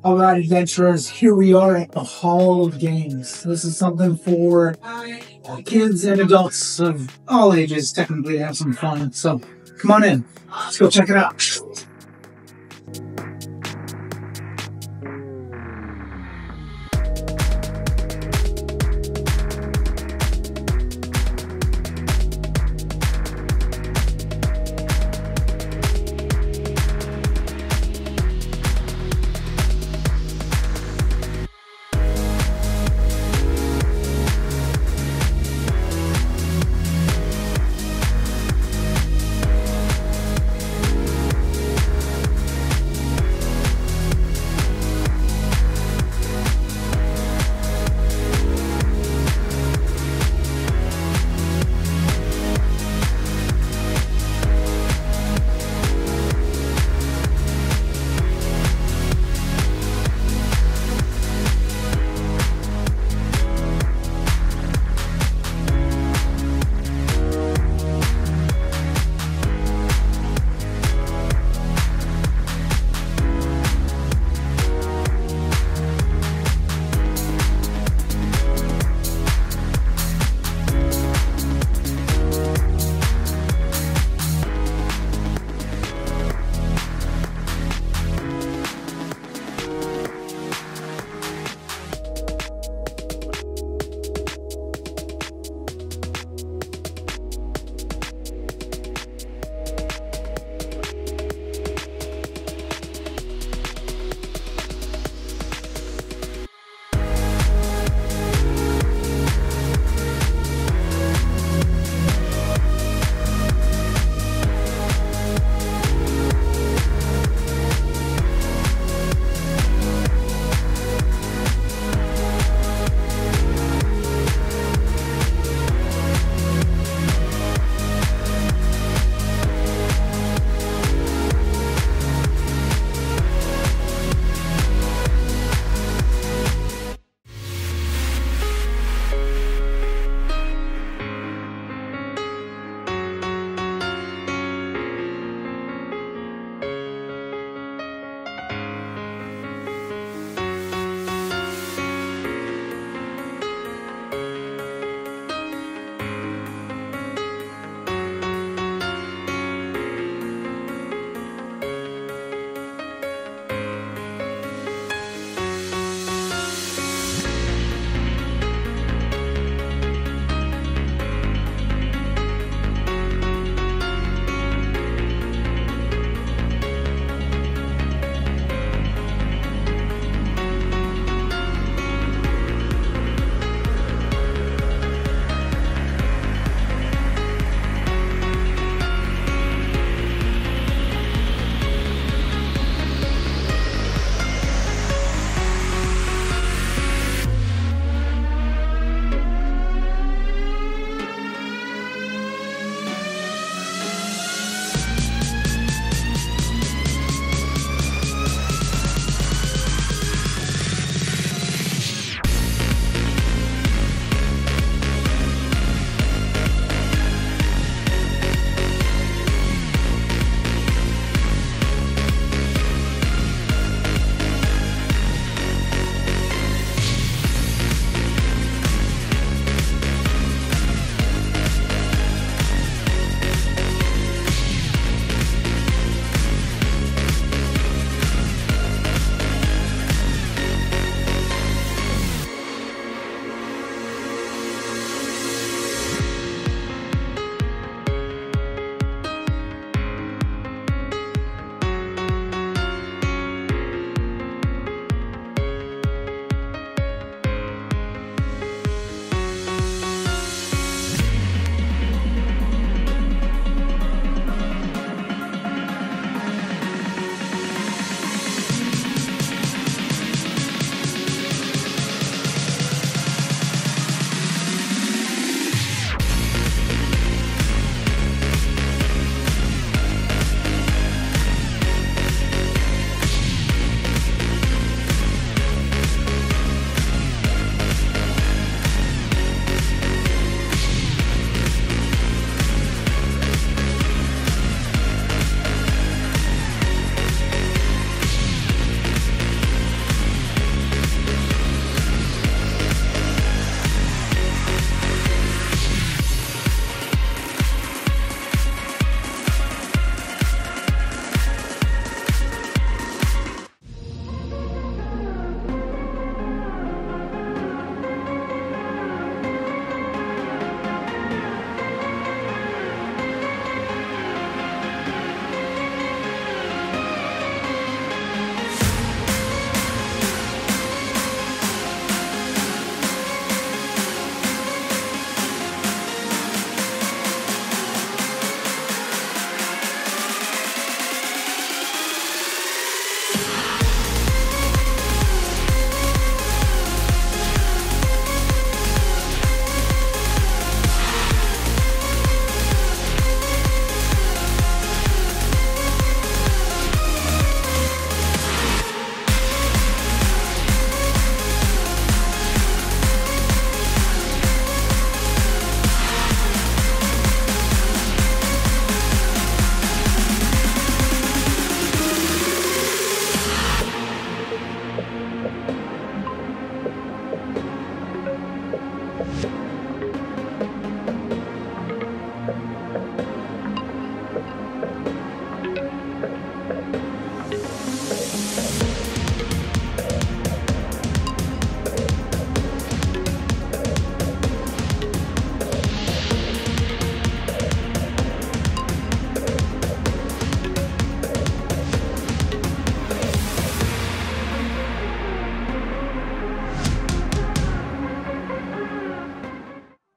All right, adventurers, here we are at the Hall of Games. This is something for kids and adults of all ages, technically, to have some fun. So come on in. Let's go check it out.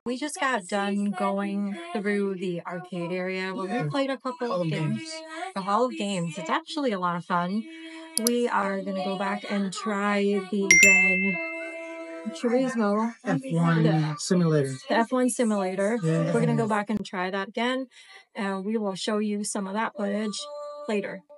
We just got done going through the arcade area where we played a couple Hall of of games. Games. The Hall of Games. It's actually a lot of fun. We are going to go back and try the Gran Turismo, F1 simulator. the F1 simulator. Yeah. We're going to go back and try that again. And we will show you some of that footage later.